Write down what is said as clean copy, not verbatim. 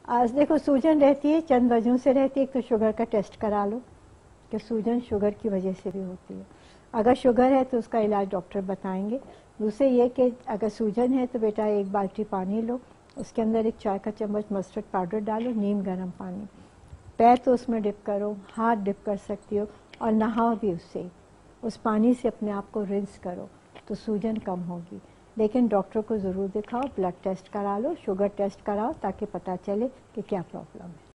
आज देखो सूजन रहती है, चंद वजहों से रहती है। एक तो शुगर का टेस्ट करा लो कि सूजन शुगर की वजह से भी होती है। अगर शुगर है तो उसका इलाज डॉक्टर बताएंगे। दूसरे ये कि अगर सूजन है तो बेटा एक बाल्टी पानी लो, उसके अंदर एक चाय का चम्मच मस्टर्ड पाउडर डालो, नीम गर्म पानी, पैर तो उसमें डिप करो, हाथ डिप कर सकती हो और नहाओ भी उससे। उस पानी से अपने आप को रिंस करो तो सूजन कम होगी। लेकिन डॉक्टर को ज़रूर दिखाओ, ब्लड टेस्ट करा लो, शुगर टेस्ट कराओ ताकि पता चले कि क्या प्रॉब्लम है।